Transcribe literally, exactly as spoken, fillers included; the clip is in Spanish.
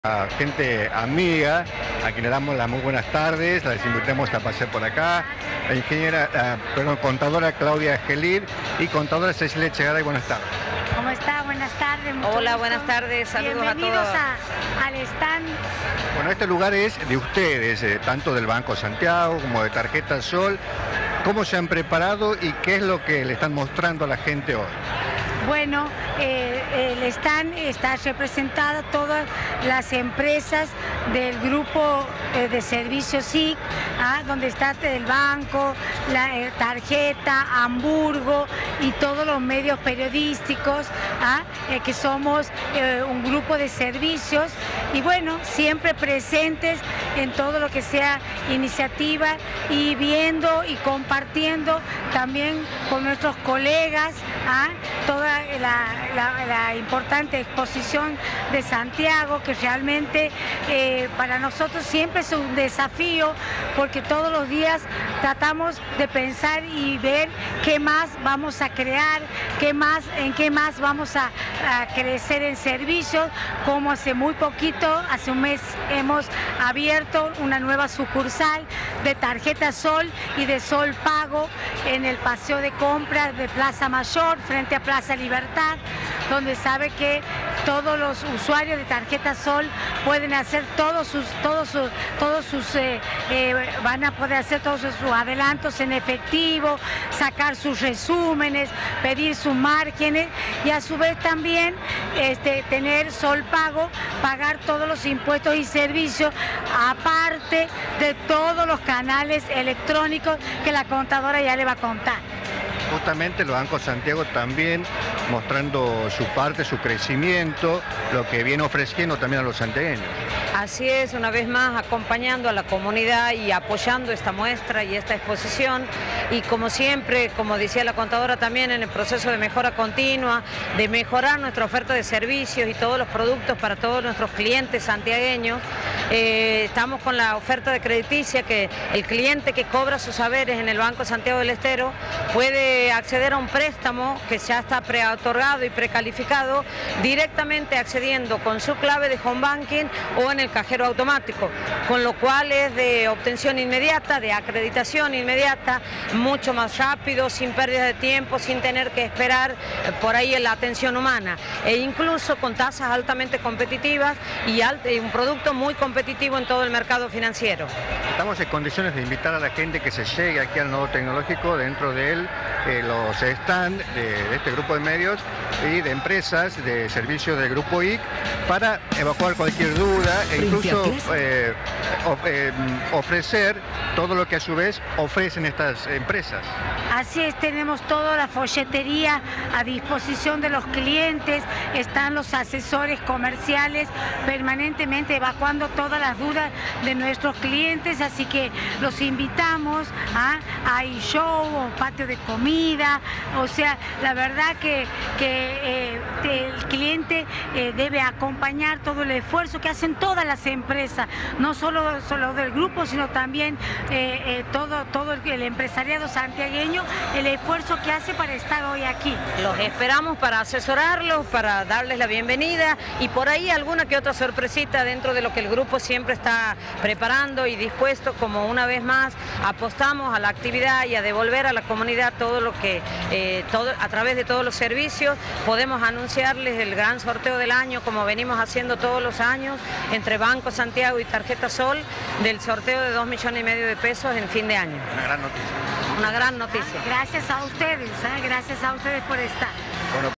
A gente amiga, a quien le damos las muy buenas tardes, les invitamos a pasar por acá, la ingeniera, eh, perdón, contadora Claudia Gelir y contadora Cecilia Echegaray, buenas tardes. ¿Cómo está? Buenas tardes. Hola, gusto. buenas tardes, saludos a todos. Bienvenidos a, al stand. Bueno, este lugar es de ustedes, eh, tanto del Banco Santiago como de Tarjeta Sol. ¿Cómo se han preparado y qué es lo que le están mostrando a la gente hoy? Bueno, eh, el stand está representado todas las empresas del grupo eh, de servicios S I C, ¿ah? Donde está el banco, la eh, tarjeta, Hamburgo y todos los medios periodísticos, ¿ah? eh, que somos eh, un grupo de servicios y bueno, siempre presentes en todo lo que sea iniciativa y viendo y compartiendo también con nuestros colegas, ¿ah? toda La, la, la importante exposición de Santiago, que realmente eh, para nosotros siempre es un desafío, porque todos los días tratamos de pensar y ver qué más vamos a crear, qué más, en qué más vamos a, a crecer en servicios, como hace muy poquito, hace un mes hemos abierto una nueva sucursal de Tarjeta Sol y de Sol Pago en el paseo de compras de Plaza Mayor, frente a Plaza Libertad, donde sabe que todos los usuarios de Tarjeta Sol pueden hacer todos sus, todos sus, todos sus eh, eh, van a poder hacer todos sus adelantos en efectivo, sacar sus resúmenes, pedir sus márgenes y a su vez también este, tener Sol Pago, pagar todos los impuestos y servicios, aparte de todos los canales electrónicos que la contadora ya le va a contar. Justamente el Banco Santiago también mostrando su parte, su crecimiento, lo que viene ofreciendo también a los santiagueños. Así es, una vez más acompañando a la comunidad y apoyando esta muestra y esta exposición y como siempre, como decía la contadora también, en el proceso de mejora continua, de mejorar nuestra oferta de servicios y todos los productos para todos nuestros clientes santiagueños. Eh, estamos con la oferta de crediticia que el cliente que cobra sus haberes en el Banco Santiago del Estero puede acceder a un préstamo que ya está preotorgado y precalificado directamente accediendo con su clave de home banking o en el cajero automático, con lo cual es de obtención inmediata, de acreditación inmediata, mucho más rápido, sin pérdida de tiempo, sin tener que esperar por ahí en la atención humana e incluso con tasas altamente competitivas y, alt y un producto muy competitivo en todo el mercado financiero. Estamos en condiciones de invitar a la gente que se llegue aquí al Nodo Tecnológico, dentro de él eh, los stands de, de este grupo de medios y de empresas de servicios del Grupo I C, para evacuar cualquier duda e incluso eh, of, eh, ofrecer todo lo que a su vez ofrecen estas empresas. Así es, tenemos toda la folletería a disposición de los clientes, están los asesores comerciales permanentemente evacuando todas las dudas de nuestros clientes, así que los invitamos a, a show o patio de comida, o sea, la verdad que, que eh, el cliente eh, debe acompañar todo el esfuerzo que hacen todas las empresas, no solo, solo del grupo, sino también eh, eh, todo, todo el, el empresariado santiagueño, el esfuerzo que hace para estar hoy aquí. Los esperamos para asesorarlos, para darles la bienvenida y por ahí alguna que otra sorpresita dentro de lo que el grupo siempre está preparando y dispuesto, como una vez más apostamos a la actividad y a devolver a la comunidad todo lo que, eh, todo, a través de todos los servicios, podemos anunciarles el gran sorteo del año, como venimos haciendo todos los años, entre Banco Santiago y Tarjeta Sol, del sorteo de dos millones y medio de pesos en fin de año. Una gran noticia. Una gran noticia. Gracias a ustedes, ¿eh? Gracias a ustedes por estar. Bueno,